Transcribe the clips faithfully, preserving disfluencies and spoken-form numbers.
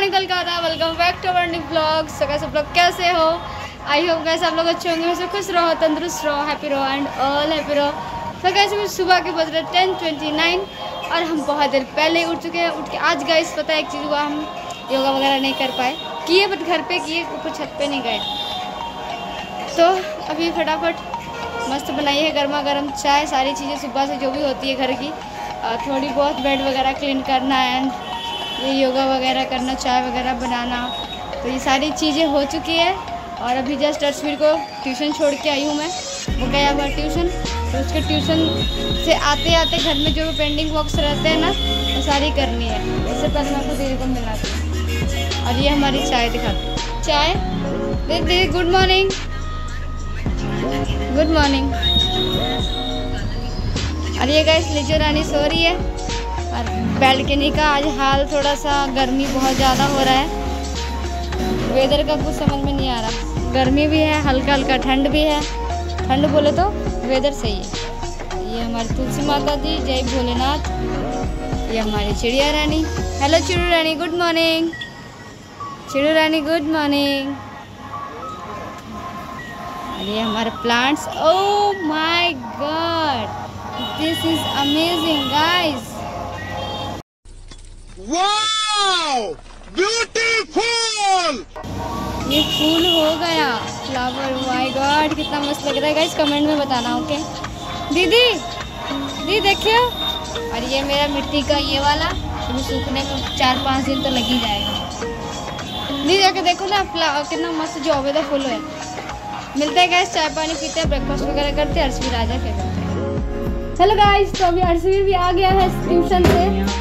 Morning Calcutta, welcome back to our new blog. So guys, सब लोग कैसे हो? आई होप गाइस आप लोग अच्छे होंगे, वैसे खुश रहो, तंदुरुस्त रहो, हैप्पी रहो एंड ऑल हैप्पी रहो। तो गाइस अभी सुबह के बज रहे टेन ट्वेंटी नाइन और हम बहुत देर पहले उठ चुके हैं। उठ के आज गाइस पता है एक चीज़ हुआ, हम योगा वगैरह नहीं कर पाए, किए बट घर पे किए, ऊपर छत पे नहीं गए। तो अभी फटाफट मस्त बनाई है गर्मा गर्म चाय, सारी चीज़ें सुबह से जो भी होती है घर की, थोड़ी बहुत बेड वगैरह क्लीन करना एंड ये योगा वगैरह करना, चाय वगैरह बनाना, तो ये सारी चीज़ें हो चुकी है। और अभी जस्ट अर्शवीर को ट्यूशन छोड़ के आई हूँ मैं, वो गया हुआ ट्यूशन, तो उसके ट्यूशन से आते आते घर में जो भी पेंडिंग वर्क्स रहते हैं ना, वो सारी करनी है। इससे पहले मैं आपको दीदी को मिलाती हूँ और ये हमारी चाय दिखाती हूँ। चाय दीदी, गुड मॉर्निंग। Good morning. और ये गाइस लिजो रानी सो रही है और बैल्कनी का आज हाल थोड़ा सा, गर्मी बहुत ज़्यादा हो रहा है, वेदर का कुछ समझ में नहीं आ रहा। गर्मी भी है, हल्का हल्का ठंड भी है, ठंड बोले तो वेदर सही है। ये हमारी तुलसी माता जी, जय भोलेनाथ। ये हमारी चिड़िया रानी, हेलो चिड़ू रानी, गुड मॉर्निंग। चिड़ू रानी गुड मॉर्निंग। और ये हमारे plants, oh my god, this is amazing guys. Wow, beautiful. ये फूल हो गया, फ्लावर, माय गॉड कितना मस्त लग रहा है गाइस, कमेंट में बताना। ओके दीदी, दीदी देखिए। और ये मेरा मिट्टी का ये वाला, अभी सूखने में चार पाँच दिन तो लग ही जाएगा। दीदी जाके देखो ना, फ्लावर कितना मस्त जो अवेदा फूल है। मिलते हैं गाइस, चाय पानी पीते हैं, ब्रेकफास्ट वगैरह करते हैं, अर्शवीर आ जाए फिर मिलते हैं। हेलो गाइस, तो अभी अर्शवीर भी आ गया है ट्यूशन से।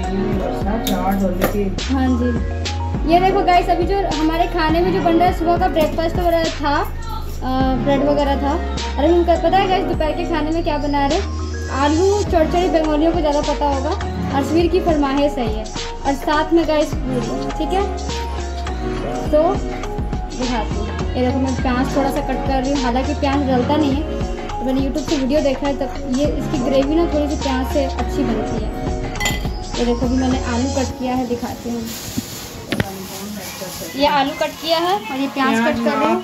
हाँ जी, ये देखो गाइस, अभी जो हमारे खाने में जो बन रहा है, सुबह का ब्रेकफास्ट वगैरह था, ब्रेड वगैरह था। और हम पता है गाइस दोपहर के खाने में क्या बना रहे, आलू चौड़चड़ी, बंगालियों को ज़्यादा पता होगा, अर्शवीर की फरमाइश सही है। और साथ में गाइस पूरी, ठीक है। तो दिखाती हूँ, ये देखो मैं प्याज थोड़ा सा कट कर रही हूँ, हालांकि प्याज डलता नहीं है, तो मैंने यूट्यूब से वीडियो देखा है, तब ये इसकी ग्रेवी ना थोड़ी सी प्याज से अच्छी बनती है। ये देखो भी मैंने आलू कट किया है, दिखाती हूँ। ये आलू कट किया है और ये प्याज कट कर रही हूँ।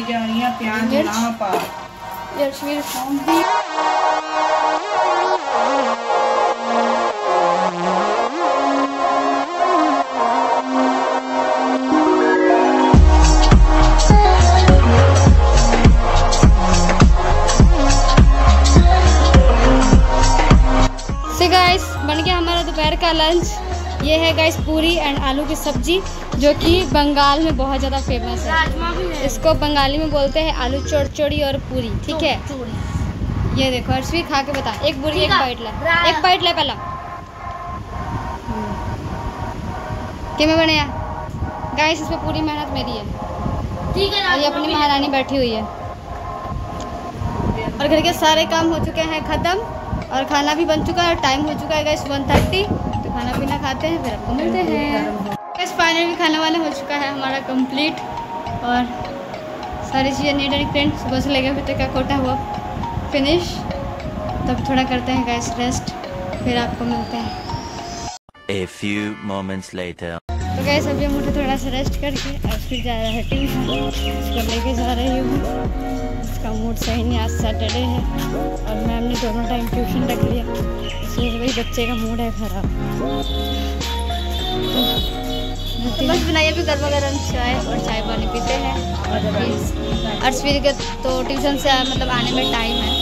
गाइस बन गया हमारा दोपहर का लंच। ये है गाइस पूरी एंड आलू की सब्जी, जो कि बंगाल में बहुत ज़्यादा फेमस है। राजमा भी है। इसको बंगाली में बोलते हैं आलू चौड़चड़ी और पूरी, ठीक है। ये देखो अर्शवीर खा के बता, एक बुरी एक बाइट ले, एक बाइट ले पहला। कि मैं बनाया गाइस, इसमें पूरी मेहनत मेरी है, ठीक है। और ये अपनी महारानी बैठी हुई है और घर के सारे काम हो चुके हैं ख़त्म और खाना भी बन चुका है। टाइम हो चुका है गाइस वन थर्टी, तो खाना पीना खाते हैं, फिर आपको मिलते हैं। गाइस फाइनली खाना वाना हो चुका है हमारा कंप्लीट और सारी चीज़ें नीट एंड क्लीन, सुबह से लेकर अभी तक का कोटा हुआ फिनिश। तब थोड़ा करते हैं गाइस रेस्ट, फिर आपको मिलते हैं। A few moments later. तो गाइस अभी हम उठे थोड़ा सा रेस्ट करके और फिर जा रहा है ट्यूशन, उसको लेके जा रही हूँ। उसका मूड सही नहीं, आज सैटरडे है और मैम ने दोनों टाइम ट्यूशन रख लिया, इसलिए वही बच्चे का मूड है ख़राब। तो बस बनाइए अभी गर्मा गर्म चाय और चाय पानी पीते हैं। और अभी अर्शवीर के तो ट्यूशन से मतलब आने में टाइम है,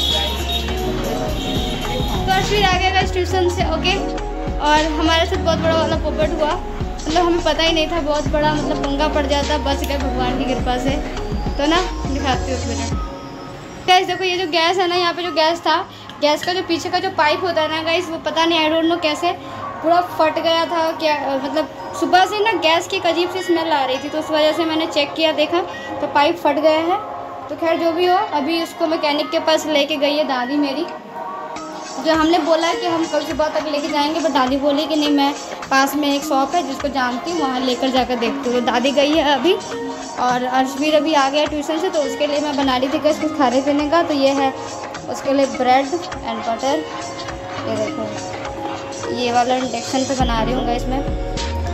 तो अर्शवीर आ गया इस ट्यूशन से। ओके, और हमारे साथ बहुत बड़ा वाला पोपट हुआ, मतलब हमें पता ही नहीं था, बहुत बड़ा मतलब पंगा पड़ जाता, बच गए भगवान की कृपा से। तो ना दिखाती हूँ फिर गाइस, देखो ये जो गैस है ना, यहाँ पे जो गैस था, गैस का जो पीछे का जो पाइप होता है ना गाइस, वो पता नहीं, आई डोंट नो कैसे पूरा फट गया था क्या, मतलब सुबह से ना गैस की एक अजीब सी स्मेल आ रही थी, तो उस वजह से मैंने चेक किया, देखा तो पाइप फट गया है। तो खैर जो भी हो, अभी उसको मैकेनिक के पास लेके गई है दादी मेरी, जो हमने बोला कि हम कल सुबह तक लेके जाएंगे, बट दादी बोली कि नहीं, मैं पास में एक शॉप है जिसको जानती हूँ, वहाँ लेकर जाकर देखती हूँ। दादी गई है अभी और अर्शवीर अभी आ गया ट्यूशन से, तो उसके लिए मैं बना रही थी कुछ कुछ खाने पीने का। तो ये है उसके लिए ब्रेड एंड बटर, ये देखो ये वाला इंडक्शन पे बना रही हूँ इसमें।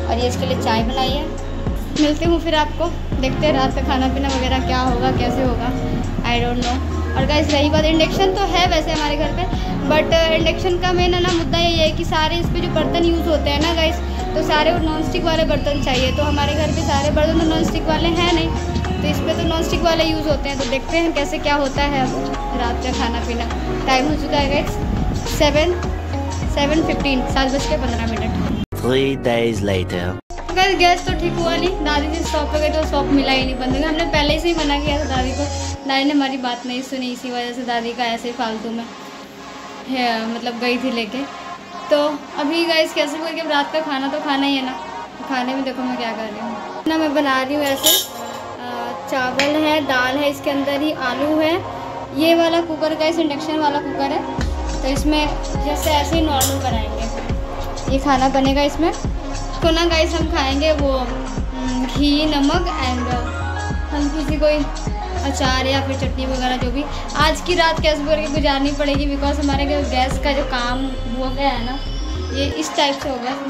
और ये इसके लिए चाय बनाई है। मिलते हूँ फिर आपको, देखते हैं रात का खाना पीना वगैरह क्या होगा, कैसे होगा, आई डोंट नो। और गाइस रही बात, इंडक्शन तो है वैसे हमारे घर पे, बट इंडक्शन का मेन है ना मुद्दा ये है कि सारे इस पे जो बर्तन यूज़ होते हैं ना गाइस, तो सारे वो नॉन स्टिक वाले बर्तन चाहिए। तो हमारे घर पे सारे बर्तन तो नॉन स्टिक वाले हैं नहीं, तो इस पर तो नॉन स्टिक वाले यूज़ होते हैं। तो देखते हैं कैसे क्या होता है अब रात का खाना पीना। टाइम हो चुका है गाइस सेवन सेवन फिफ्टीन, सात बज के पंद्रह मिनट। Three days later. Guys gas तो ठीक हुआ नहीं, दादी जी शॉप पे गई तो शॉप मिला ही नहीं, बंद हो गया। हमने पहले से ही मना किया था दादी को, दादी ने हमारी बात नहीं सुनी, इसी वजह से दादी का ऐसे ही फालतू में है, मतलब गई थी लेके। तो अभी गाइस कैसे बोल के रात का खाना तो खाना ही है ना, तो खाने में देखो मैं क्या कर रही हूँ ना। मैं बना रही हूँ ऐसे, चावल है, दाल है, इसके अंदर ही आलू है। ये वाला कुकर गाइस इंडक्शन वाला कुकर है, तो इसमें जैसे ऐसे ही नॉर्मल बनाएंगे ये खाना बनेगा इसमें। तो ना गाइस हम खाएंगे वो घी नमक एंड हल्की सी कोई अचार या फिर चटनी वगैरह जो भी। आज की रात कैसे करके गुजारनी पड़ेगी, बिकॉज हमारे गैस का जो काम हो गया है ना, ये इस टाइप से हो गया।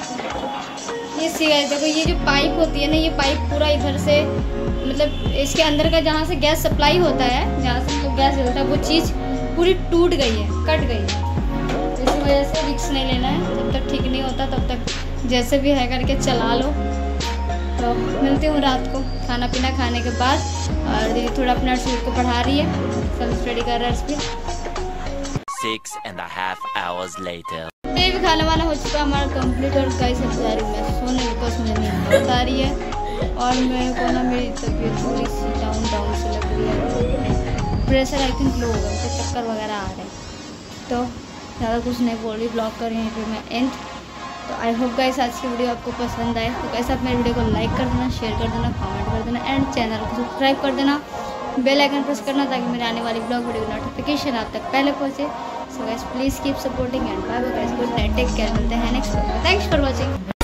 ये सी गाइस देखो, ये जो पाइप होती है ना, ये पाइप पूरा इधर से मतलब इसके अंदर का जहाँ से गैस सप्लाई होता है, जहाँ से तो गैस जलता है, वो चीज़ पूरी टूट गई है, कट गई है। इसी वजह से रिक्स नहीं लेना है, जब तक ठीक नहीं होता तब तक जैसे भी है करके चला लो। तो मिलती हूँ रात को खाना पीना खाने के बाद। और दीदी थोड़ा अपना अर्शवीर को पढ़ा रही है, सब स्टडी कर रहा है Arshveer. Six and a half hours later. ये भी खाना वाना हो चुका हमारा कंप्लीट। और गाइस अब जा रही हूँ मैं सोने, बिकॉज मुझे नींद बहुत आ रही है और मेरे को ना मेरी तबीयत थोड़ी सी डाउन डाउन से लग रही है, प्रेशर आई थिंक लो होगा, तो चक्कर वगैरह आ रहे हैं। तो ज़्यादा कुछ नहीं बोल रही, ब्लॉग कर रही हूँ मैं एंड। तो आई होप गाइस आज की वीडियो आपको पसंद आए। तो गाइस आप मेरे वीडियो को लाइक कर देना, शेयर कर देना, कमेंट कर देना एंड चैनल को सब्सक्राइब कर देना, बेल आइकन प्रेस करना ताकि मेरे आने वाली ब्लॉग वीडियो नोटिफिकेशन आप तक पहले पहुँचे। So guys please keep supporting and bye bye guys, good night, take care, मिलते हैं next video. Thanks for watching.